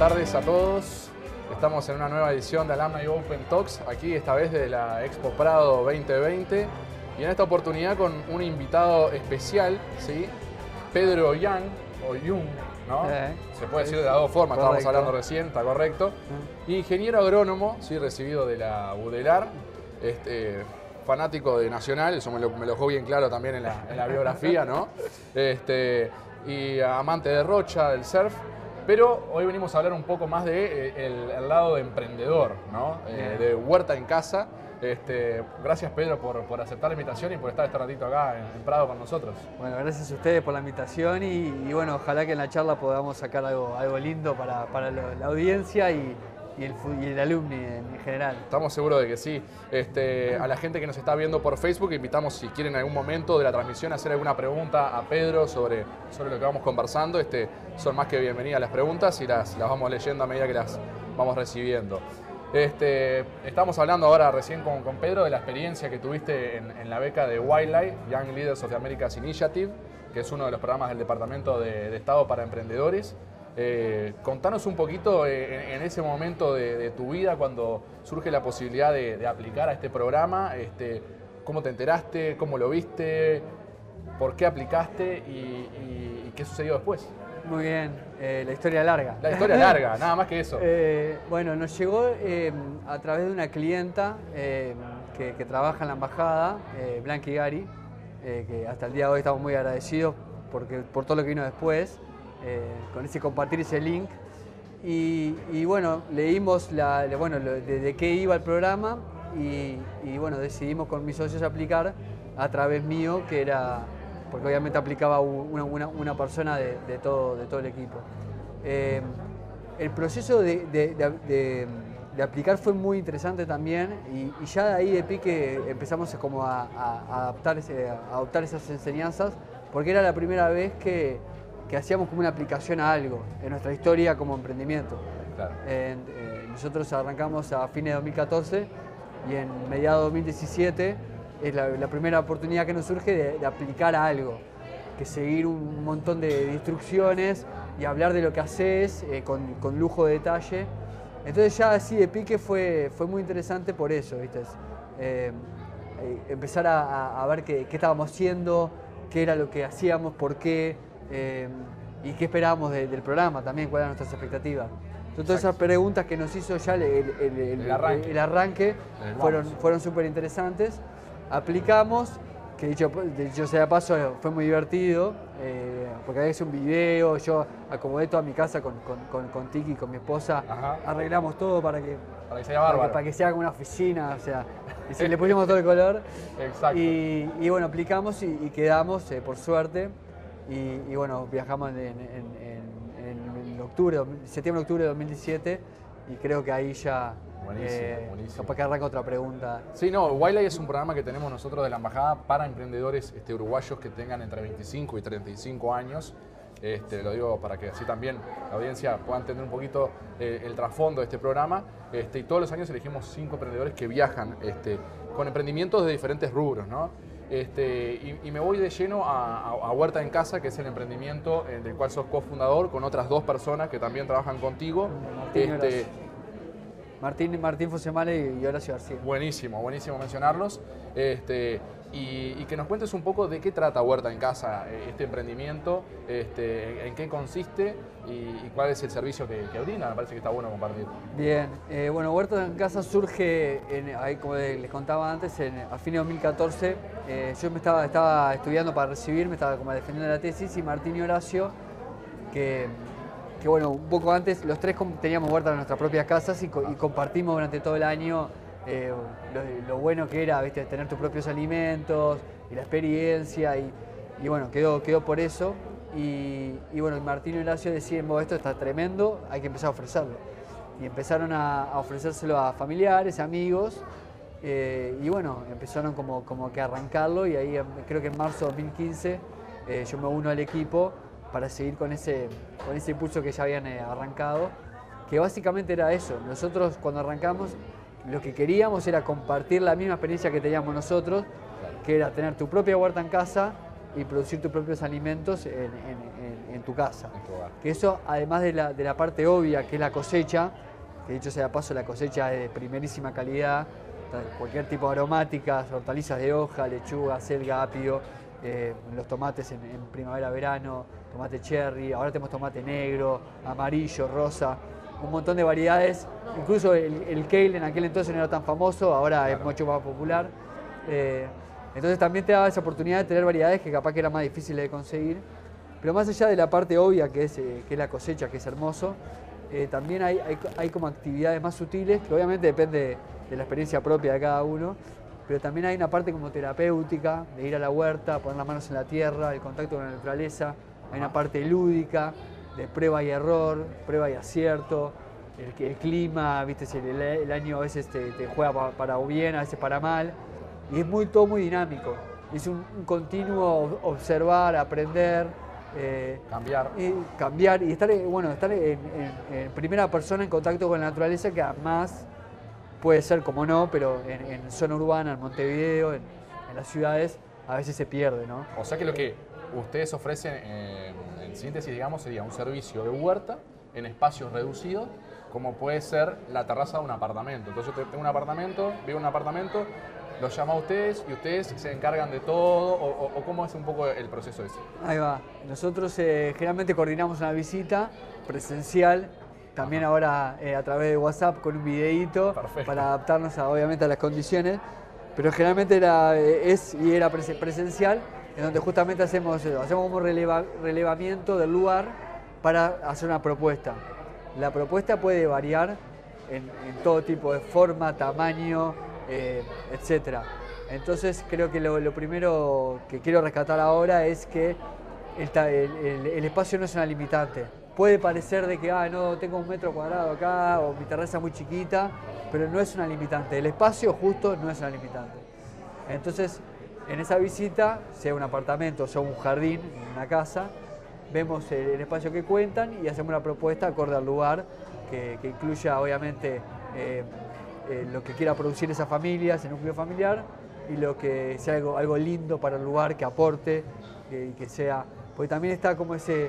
tardes a todos. Estamos en una nueva edición de Alumni Open Talks, aquí esta vez de la Expo Prado 2020 y en esta oportunidad con un invitado especial, ¿sí? Pedro Young, o Young, ¿no? Se puede decir de las dos formas, correcto. Estábamos hablando recién, está correcto. Ingeniero agrónomo, ¿sí? Recibido de la UDELAR, fanático de Nacional, eso me lo dejó bien claro también en la biografía, ¿no? Y amante de Rocha, del surf. Pero hoy venimos a hablar un poco más de el lado de emprendedor, ¿no? De huerta en casa. Gracias, Pedro, por aceptar la invitación y por estar este ratito acá en Prado con nosotros. Bueno, gracias a ustedes por la invitación y bueno, ojalá que en la charla podamos sacar algo lindo para la audiencia y el alumni en general. Estamos seguros de que sí. A la gente que nos está viendo por Facebook, invitamos si quieren en algún momento de la transmisión hacer alguna pregunta a Pedro sobre lo que vamos conversando. Son más que bienvenidas las preguntas y las vamos leyendo a medida que las vamos recibiendo. Estamos hablando ahora recién con Pedro de la experiencia que tuviste en la beca de Wildlife, Young Leaders of the Americas Initiative, que es uno de los programas del Departamento de Estado para Emprendedores. Contanos un poquito en ese momento de tu vida cuando surge la posibilidad de aplicar a este programa, cómo te enteraste, cómo lo viste, por qué aplicaste y qué sucedió después. Muy bien, la historia larga. La historia larga, nada más que eso. Bueno, nos llegó a través de una clienta que trabaja en la embajada, Blanca Gary, que hasta el día de hoy estamos muy agradecidos por todo lo que vino después. Con ese compartir ese link y bueno, leímos de qué iba el programa y bueno, decidimos con mis socios aplicar a través mío, que era, porque obviamente aplicaba una persona de todo el equipo. El proceso de aplicar fue muy interesante también y ya de ahí de pique empezamos como a adoptar esas enseñanzas, porque era la primera vez que hacíamos como una aplicación a algo en nuestra historia como emprendimiento. Claro. Nosotros arrancamos a fines de 2014 y en mediados de 2017 es la primera oportunidad que nos surge de aplicar a algo, que seguir un montón de instrucciones y hablar de lo que haces con lujo de detalle. Entonces ya así de pique fue muy interesante por eso, ¿viste? Empezar a ver qué estábamos haciendo, qué era lo que hacíamos, por qué. Y qué esperábamos del programa también, cuáles eran nuestras expectativas. Entonces, todas esas preguntas que nos hizo ya el arranque fueron súper interesantes. Aplicamos, que dicho sea de paso, fue muy divertido, porque había hecho un video, yo acomodé toda mi casa con Tiki, con mi esposa. Ajá. Arreglamos todo para que sea bárbaro. Para que sea como una oficina, o sea, y le pusimos todo el color. Exacto. Y bueno, aplicamos y quedamos, por suerte. Y bueno, viajamos en septiembre-octubre de 2017 y creo que ahí ya buenísimo. Capaz que arranca otra pregunta. Sí, no, Wildlife es un programa que tenemos nosotros de la Embajada para emprendedores uruguayos que tengan entre 25 y 35 años. Lo digo para que así también la audiencia pueda entender un poquito el trasfondo de este programa. Y todos los años elegimos 5 emprendedores que viajan con emprendimientos de diferentes rubros, ¿no? Y me voy de lleno a Huerta en Casa, que es el emprendimiento del cual sos cofundador con otras 2 personas que también trabajan contigo. Martín Fosemale y Horacio García. Buenísimo mencionarlos. Y que nos cuentes un poco de qué trata Huerta en Casa, este emprendimiento, en qué consiste y cuál es el servicio que brinda. Me parece que está bueno compartir. Bien, bueno, Huerta en Casa surge, ahí como les contaba antes, a fines de 2014. Yo estaba estudiando para recibirme, estaba como defendiendo la tesis y Martín y Horacio, que bueno, un poco antes los 3 teníamos huertas en nuestras propias casas y compartimos durante todo el año lo bueno que era, ¿viste? Tener tus propios alimentos y la experiencia y bueno, quedó por eso y bueno, Martín y Horacio deciden, esto está tremendo, hay que empezar a ofrecerlo y empezaron a ofrecérselo a familiares, amigos y bueno, empezaron como que a arrancarlo y ahí creo que en marzo de 2015 yo me uno al equipo para seguir con ese impulso que ya habían arrancado, que básicamente era eso. Nosotros cuando arrancamos lo que queríamos era compartir la misma experiencia que teníamos nosotros, que era tener tu propia huerta en casa y producir tus propios alimentos en tu casa. En tu hogar. Que eso, además de la parte obvia, que es la cosecha, que dicho sea de paso, la cosecha es de primerísima calidad, cualquier tipo de aromáticas, hortalizas de hoja, lechuga, selga, apio, los tomates en primavera, verano, tomate cherry, ahora tenemos tomate negro, amarillo, rosa, un montón de variedades, incluso el kale en aquel entonces no era tan famoso, ahora es mucho más popular. Entonces también te da esa oportunidad de tener variedades que capaz que eran más difíciles de conseguir. Pero más allá de la parte obvia que es la cosecha, que es hermoso, también hay como actividades más sutiles, que obviamente depende de la experiencia propia de cada uno, pero también hay una parte como terapéutica, de ir a la huerta, poner las manos en la tierra, el contacto con la naturaleza, hay una parte lúdica, de prueba y error, prueba y acierto, el clima, viste, si el año a veces te juega para bien, a veces para mal, y es todo muy dinámico. Es un continuo observar, aprender, cambiar y estar en primera persona en contacto con la naturaleza, que además puede ser, como no, pero en zona urbana, en Montevideo, en las ciudades, a veces se pierde, ¿no? O sea que lo que ustedes ofrecen, en síntesis, digamos, sería un servicio de huerta en espacios reducidos, como puede ser la terraza de un apartamento. Entonces yo tengo un apartamento, vivo en un apartamento, los llamo a ustedes y ustedes se encargan de todo, o cómo es un poco el proceso ese. Ahí va. Nosotros generalmente coordinamos una visita presencial, también ahora a través de WhatsApp con un videíto. Perfecto. Para adaptarnos obviamente a las condiciones, pero generalmente era presencial, en donde justamente hacemos como relevamiento del lugar para hacer una propuesta. La propuesta puede variar en todo tipo de forma, tamaño, etcétera. Entonces creo que lo primero que quiero rescatar ahora es que el espacio no es una limitante. Puede parecer de que no tengo 1 metro cuadrado acá o mi terraza es muy chiquita, pero no es una limitante. El espacio justo no es una limitante. Entonces, en esa visita, sea un apartamento, sea un jardín, una casa, vemos el espacio que cuentan y hacemos una propuesta acorde al lugar que incluya obviamente lo que quiera producir esa familia, ese núcleo familiar, y lo que sea algo lindo para el lugar, que aporte, que sea... Porque también está como esa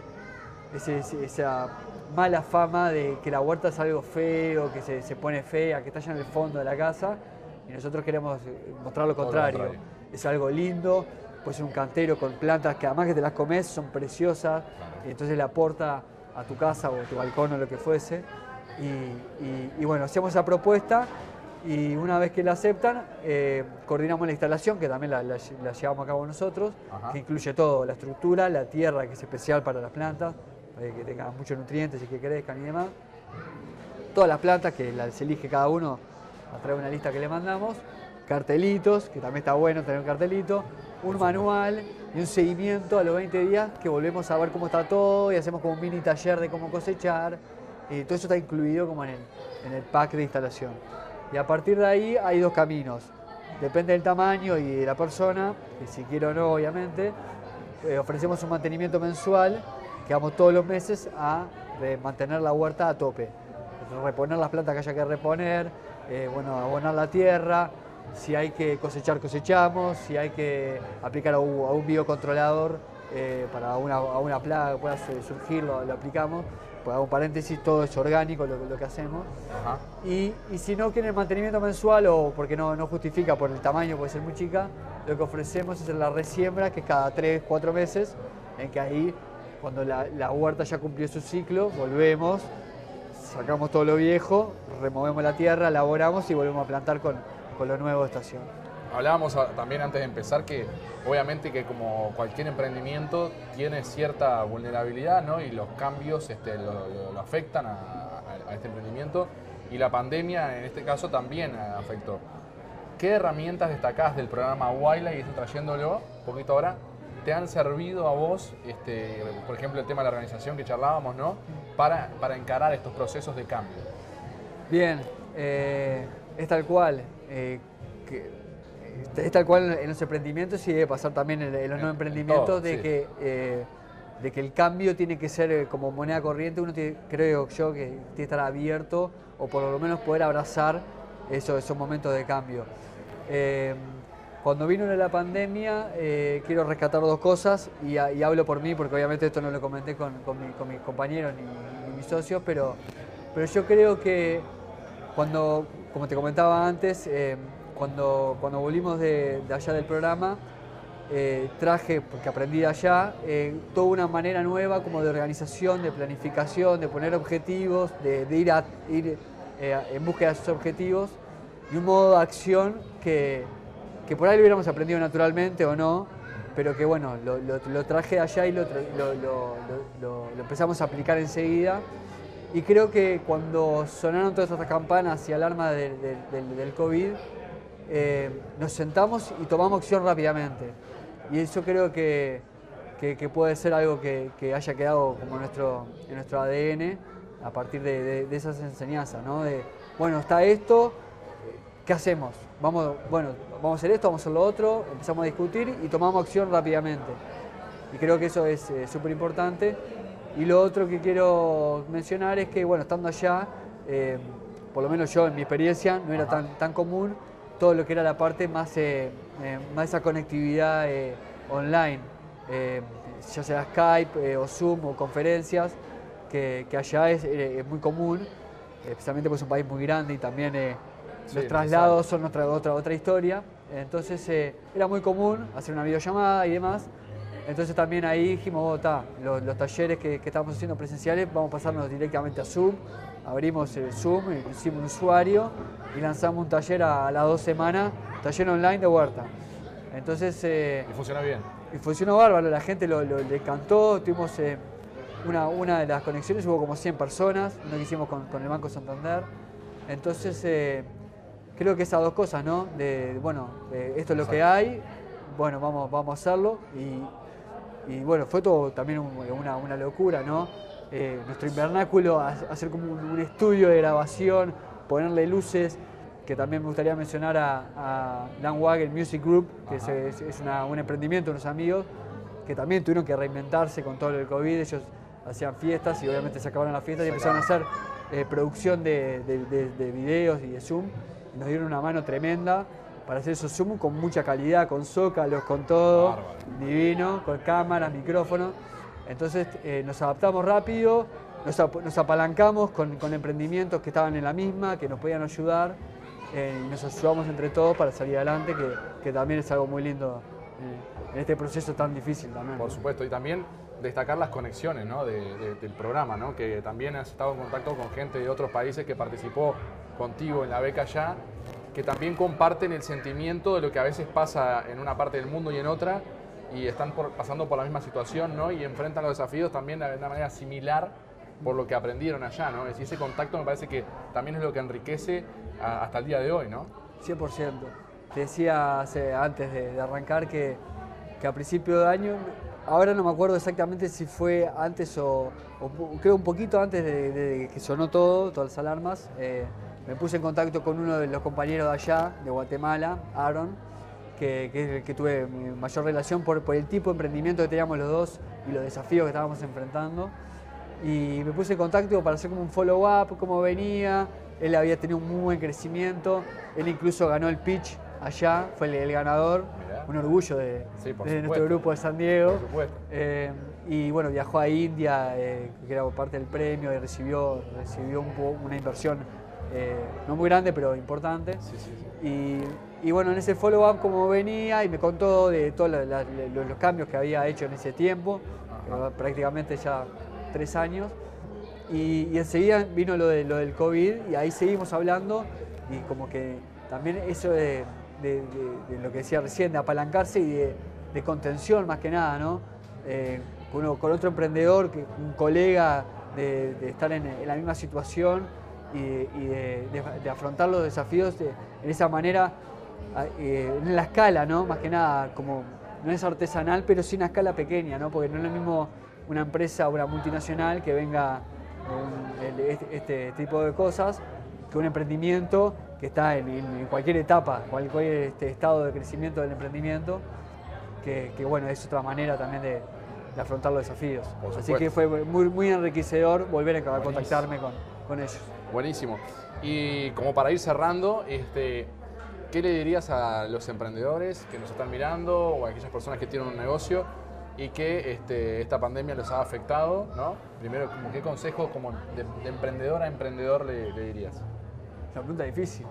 mala fama de que la huerta es algo feo, que se pone fea, que está allá en el fondo de la casa, y nosotros queremos mostrar lo contrario. Es algo lindo, puede ser un cantero con plantas que además que te las comes son preciosas, y entonces le aporta a tu casa o a tu balcón o lo que fuese. Y bueno, hacemos esa propuesta y una vez que la aceptan, coordinamos la instalación, que también la llevamos a cabo nosotros, que incluye todo, la estructura, la tierra, que es especial para las plantas, para que tengan muchos nutrientes y que crezcan y demás. Todas las plantas que se elige cada uno a través de una lista que le mandamos, cartelitos, que también está bueno tener un cartelito, un manual y un seguimiento a los 20 días, que volvemos a ver cómo está todo y hacemos como un mini taller de cómo cosechar. Todo eso está incluido como en el pack de instalación. Y a partir de ahí hay 2 caminos. Depende del tamaño y de la persona, y si quiere o no, obviamente. Ofrecemos un mantenimiento mensual que vamos todos los meses a mantener la huerta a tope. Reponer las plantas que haya que reponer, abonar la tierra. Si hay que cosechar, cosechamos. Si hay que aplicar a un biocontrolador para una plaga que pueda surgir, lo aplicamos. Pues hago un paréntesis, todo es orgánico lo que hacemos. Y si no quieren mantenimiento mensual o porque no justifica por el tamaño, puede ser muy chica, lo que ofrecemos es la resiembra, que es cada 3-4 meses, en que ahí, cuando la huerta ya cumplió su ciclo, volvemos, sacamos todo lo viejo, removemos la tierra, laboramos y volvemos a plantar con lo nuevo de estación. Hablábamos también antes de empezar que obviamente que como cualquier emprendimiento tiene cierta vulnerabilidad, ¿no? Y los cambios lo afectan a este emprendimiento, y la pandemia en este caso también afectó. ¿Qué herramientas destacás del programa Wildlife, y estoy trayéndolo un poquito ahora, te han servido a vos, por ejemplo el tema de la organización que charlábamos, ¿no? para encarar estos procesos de cambio? Bien, es tal cual. Es tal cual en los emprendimientos y debe pasar también en los no emprendimientos, todo, de que el cambio tiene que ser como moneda corriente. Uno creo yo que tiene que estar abierto, o por lo menos poder abrazar esos momentos de cambio. Cuando vino la pandemia, quiero rescatar dos cosas y hablo por mí, porque obviamente esto no lo comenté con mis compañeros ni mis socios, pero yo creo que cuando, como te comentaba antes, cuando volvimos de allá del programa, traje, porque aprendí de allá, toda una manera nueva como de organización, de planificación, de poner objetivos, de ir en búsqueda de esos objetivos y un modo de acción que por ahí lo hubiéramos aprendido naturalmente o no, pero que bueno, lo traje de allá y lo empezamos a aplicar enseguida. Y creo que cuando sonaron todas estas campanas y alarmas del COVID, nos sentamos y tomamos acción rápidamente. Y eso creo que puede ser algo que haya quedado como en nuestro ADN a partir de esas enseñanzas, ¿no? De, bueno, está esto, ¿qué hacemos? Vamos a hacer esto, vamos a hacer lo otro, empezamos a discutir y tomamos acción rápidamente. Y creo que eso es súper importante. Y lo otro que quiero mencionar es que, bueno, estando allá, por lo menos yo en mi experiencia, no era tan común todo lo que era la parte más esa conectividad online, ya sea Skype o Zoom o conferencias, que allá es muy común, especialmente porque es un país muy grande y también los traslados son otra historia. Entonces era muy común hacer una videollamada y demás. Entonces también ahí dijimos, los talleres que estábamos haciendo presenciales, vamos a pasarnos directamente a Zoom. Abrimos el Zoom, hicimos un usuario y lanzamos un taller a las 2 semanas, taller online de huerta. Entonces, y funciona bien. Y funcionó bárbaro, la gente le encantó. Tuvimos una de las conexiones, hubo como 100 personas, una que hicimos con el Banco Santander. Entonces, creo que esas dos cosas, ¿no? Esto es lo que hay, bueno, vamos a hacerlo. Y bueno, fue todo también una locura, ¿no? Nuestro invernáculo, hacer como un estudio de grabación, ponerle luces, que también me gustaría mencionar a Landwagen Music Group, que es un emprendimiento de unos amigos, que también tuvieron que reinventarse con todo el COVID. Ellos hacían fiestas y obviamente se acabaron las fiestas y empezaron a hacer producción de videos y de Zoom. Y nos dieron una mano tremenda para hacer esos Zoom con mucha calidad, con zócalos, con todo, bárbaro, divino, con cámaras, micrófonos. Entonces nos adaptamos rápido, nos apalancamos con emprendimientos que estaban en la misma, que nos podían ayudar, y nos ayudamos entre todos para salir adelante, que también es algo muy lindo en este proceso tan difícil también. Por supuesto, y también destacar las conexiones, ¿no? del programa, ¿no? Que también has estado en contacto con gente de otros países que participó contigo en la beca allá, que también comparten el sentimiento de lo que a veces pasa en una parte del mundo y en otra, y están pasando por la misma situación, ¿no? Y enfrentan los desafíos también de una manera similar por lo que aprendieron allá, ¿no? Es decir, ese contacto me parece que también es lo que enriquece hasta el día de hoy, ¿no? 100%. Te decía antes de arrancar que a principio de año, ahora no me acuerdo exactamente si fue antes o creo un poquito antes de que sonó todas las alarmas, me puse en contacto con uno de los compañeros de allá, de Guatemala, Aaron, que es el que tuve mayor relación por el tipo de emprendimiento que teníamos los dos y los desafíos que estábamos enfrentando. Y me puse en contacto para hacer como un follow-up, cómo venía. Él había tenido un muy buen crecimiento, él incluso ganó el pitch allá, fue el ganador. Mirá. Un orgullo de nuestro grupo de San Diego. Por supuesto. Y bueno, viajó a India, que era parte del premio, y recibió una inversión no muy grande, pero importante. Sí. Y bueno, en ese follow-up como venía y me contó de todos los cambios que había hecho en ese tiempo, prácticamente ya 3 años. Y enseguida vino lo del COVID y ahí seguimos hablando y como que también eso de lo que decía recién, de apalancarse y de contención más que nada, ¿no? Con otro emprendedor, un colega, de estar en la misma situación y de afrontar los desafíos en esa manera, en la escala, ¿no? Más que nada, como no es artesanal, pero sí una escala pequeña, ¿no? Porque no es lo mismo una empresa o una multinacional que venga este tipo de cosas que un emprendimiento que está en cualquier etapa, cualquier estado de crecimiento del emprendimiento, que bueno, es otra manera también de afrontar los desafíos. Así que fue muy enriquecedor volver a contactarme con ellos. Buenísimo. Y como para ir cerrando, ¿qué le dirías a los emprendedores que nos están mirando o a aquellas personas que tienen un negocio y que esta pandemia los ha afectado, ¿no? Primero, ¿qué consejo como de emprendedor a emprendedor le dirías? Es una pregunta difícil.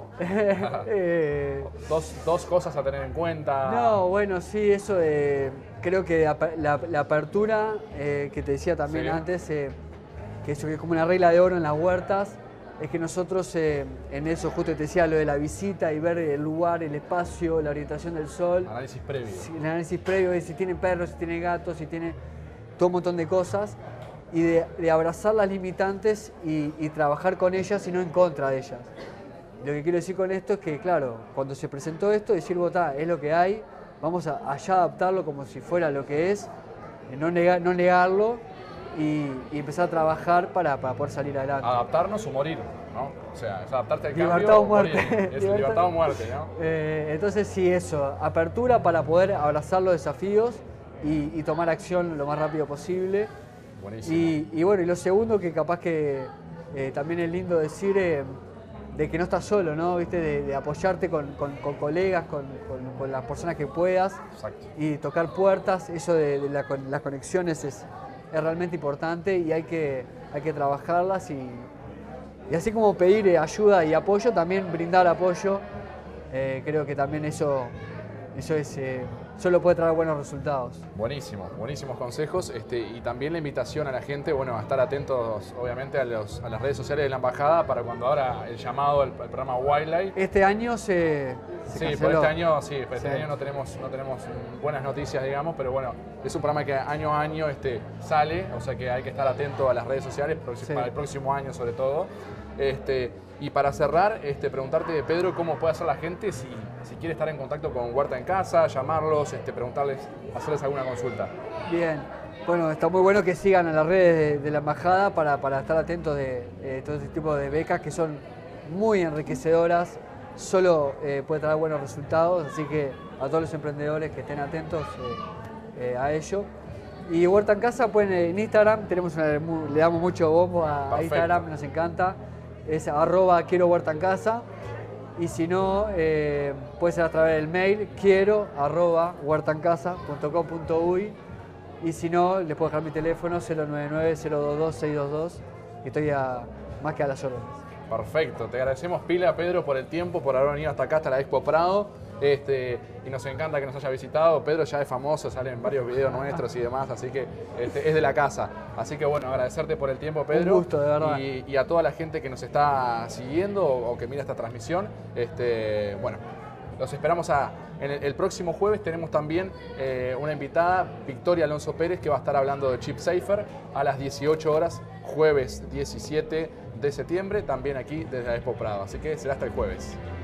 Dos cosas a tener en cuenta. No, bueno, sí, eso creo que la apertura que te decía también antes, que eso que es como una regla de oro en las huertas, es que nosotros en eso, justo te decía lo de la visita y ver el lugar, el espacio, la orientación del sol. Análisis previo. El análisis previo de si tiene perros, si tiene gatos, si tiene todo un montón de cosas. Y de abrazar las limitantes y trabajar con ellas y no en contra de ellas. Lo que quiero decir con esto es que, claro, cuando se presentó esto, decir, votá, es lo que hay, vamos a allá adaptarlo como si fuera lo que es, no negarlo y empezar a trabajar para poder salir adelante. Adaptarnos o morir, ¿no? O sea, es adaptarte al Libertad cambio o muerte. morir. Es libertad o muerte, ¿no? Entonces sí, eso, apertura para poder abrazar los desafíos y tomar acción lo más rápido posible. Buenísimo. Y bueno, y lo segundo que capaz que también es lindo decir, de que no estás solo, ¿no? ¿Viste? De apoyarte con colegas, con las personas que puedas. Exacto. Y tocar puertas, eso de las conexiones es realmente importante y hay que trabajarlas y así como pedir ayuda y apoyo, también brindar apoyo. Creo que también eso es solo puede traer buenos resultados. Buenísimo, buenísimos consejos y también la invitación a la gente, bueno, a estar atentos obviamente a las redes sociales de la embajada para cuando abra el llamado al programa Wildlife. Este año se Sí, canceló. por este año no tenemos buenas noticias, digamos, pero bueno, es un programa que año a año sale, o sea que hay que estar atento a las redes sociales para el próximo año sobre todo. Y para cerrar, preguntarte, Pedro, cómo puede hacer la gente si quiere estar en contacto con Huerta en Casa, llamarlos, preguntarles, hacerles alguna consulta. Bien, bueno, está muy bueno que sigan a las redes de la embajada para estar atentos de todo este tipo de becas que son muy enriquecedoras, solo puede traer buenos resultados, así que a todos los emprendedores que estén atentos a ello. Y Huerta en Casa, pueden en Instagram, le damos mucho bombo a Instagram, nos encanta. Es @quiero Huerta en Casa y si no puede ser a través del mail quiero@huertaencasa.com.uy y si no les puedo dejar mi teléfono 099-022-622 y estoy más que a las órdenes. Perfecto, te agradecemos pila, Pedro, por el tiempo, por haber venido hasta acá, hasta la Expo Prado. Y nos encanta que nos haya visitado. Pedro ya es famoso, sale en varios videos nuestros y demás, así que es de la casa. Así que bueno, agradecerte por el tiempo, Pedro. Un gusto, de verdad. Y a toda la gente que nos está siguiendo o que mira esta transmisión. Bueno, los esperamos el próximo jueves. Tenemos también una invitada, Victoria Alonso Pérez, que va a estar hablando de ChipSafer a las 18 horas, jueves 17 de septiembre, también aquí desde la Expo Prado. Así que será hasta el jueves.